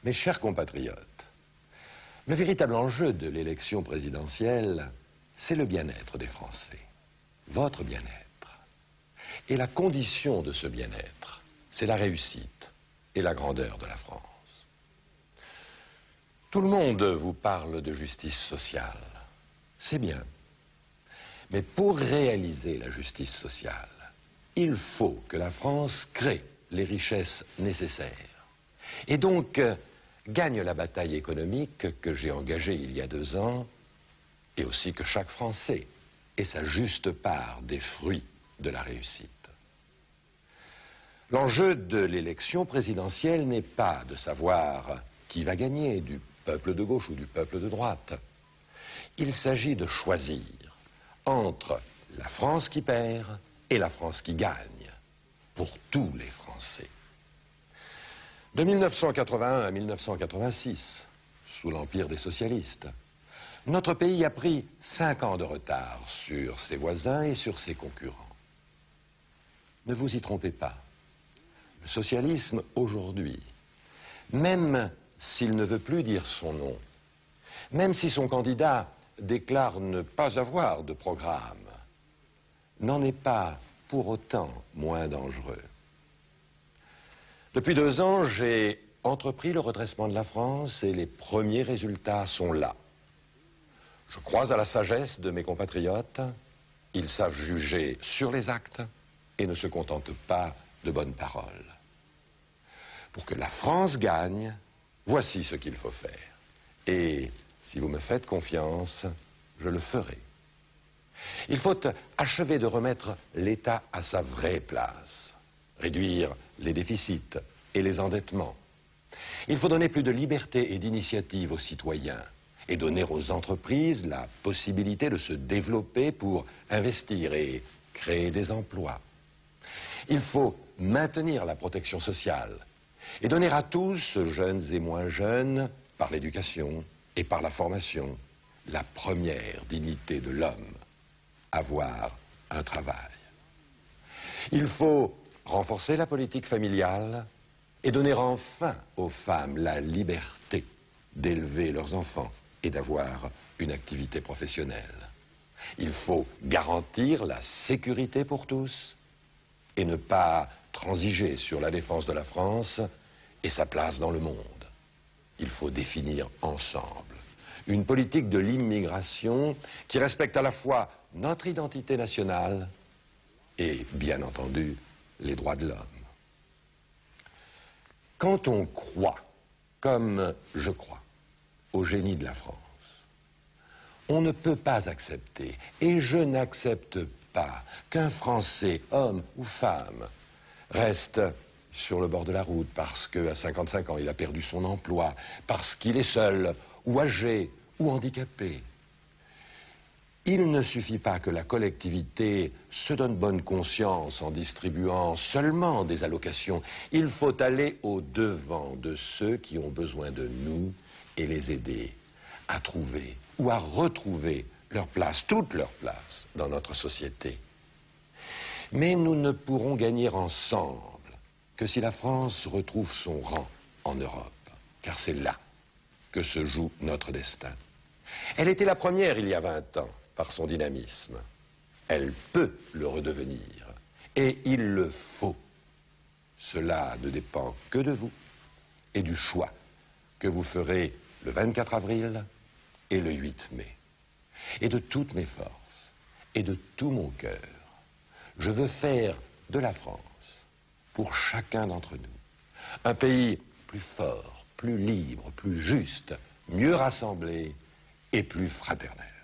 Mes chers compatriotes, le véritable enjeu de l'élection présidentielle, c'est le bien-être des Français, votre bien-être. Et la condition de ce bien-être, c'est la réussite et la grandeur de la France. Tout le monde vous parle de justice sociale, c'est bien. Mais pour réaliser la justice sociale, il faut que la France crée les richesses nécessaires. Et donc, gagne la bataille économique que j'ai engagée il y a 2 ans, et aussi que chaque Français ait sa juste part des fruits de la réussite. L'enjeu de l'élection présidentielle n'est pas de savoir qui va gagner, du peuple de gauche ou du peuple de droite. Il s'agit de choisir entre la France qui perd et la France qui gagne, pour tous les Français. De 1981 à 1986, sous l'empire des socialistes, notre pays a pris 5 ans de retard sur ses voisins et sur ses concurrents. Ne vous y trompez pas. Le socialisme, aujourd'hui, même s'il ne veut plus dire son nom, même si son candidat déclare ne pas avoir de programme, n'en est pas pour autant moins dangereux. Depuis 2 ans, j'ai entrepris le redressement de la France et les premiers résultats sont là. Je crois à la sagesse de mes compatriotes. Ils savent juger sur les actes et ne se contentent pas de bonnes paroles. Pour que la France gagne, voici ce qu'il faut faire. Et si vous me faites confiance, je le ferai. Il faut achever de remettre l'État à sa vraie place, réduire les déficits et les endettements. Il faut donner plus de liberté et d'initiative aux citoyens et donner aux entreprises la possibilité de se développer pour investir et créer des emplois. Il faut maintenir la protection sociale et donner à tous, jeunes et moins jeunes, par l'éducation et par la formation, la première dignité de l'homme, avoir un travail. Il faut renforcer la politique familiale et donner enfin aux femmes la liberté d'élever leurs enfants et d'avoir une activité professionnelle. Il faut garantir la sécurité pour tous et ne pas transiger sur la défense de la France et sa place dans le monde. Il faut définir ensemble une politique de l'immigration qui respecte à la fois notre identité nationale et, bien entendu, les droits de l'homme. Quand on croit, comme je crois, au génie de la France, on ne peut pas accepter, et je n'accepte pas, qu'un Français, homme ou femme, reste sur le bord de la route parce qu'à 55 ans, il a perdu son emploi, parce qu'il est seul, ou âgé, ou handicapé. Il ne suffit pas que la collectivité se donne bonne conscience en distribuant seulement des allocations. Il faut aller au-devant de ceux qui ont besoin de nous et les aider à trouver ou à retrouver leur place, toute leur place dans notre société. Mais nous ne pourrons gagner ensemble que si la France retrouve son rang en Europe, car c'est là que se joue notre destin. Elle était la première il y a 20 ans, par son dynamisme. Elle peut le redevenir, et il le faut. Cela ne dépend que de vous et du choix que vous ferez le 24 avril et le 8 mai. Et de toutes mes forces et de tout mon cœur, je veux faire de la France, pour chacun d'entre nous, un pays plus fort, plus libre, plus juste, mieux rassemblé et plus fraternel.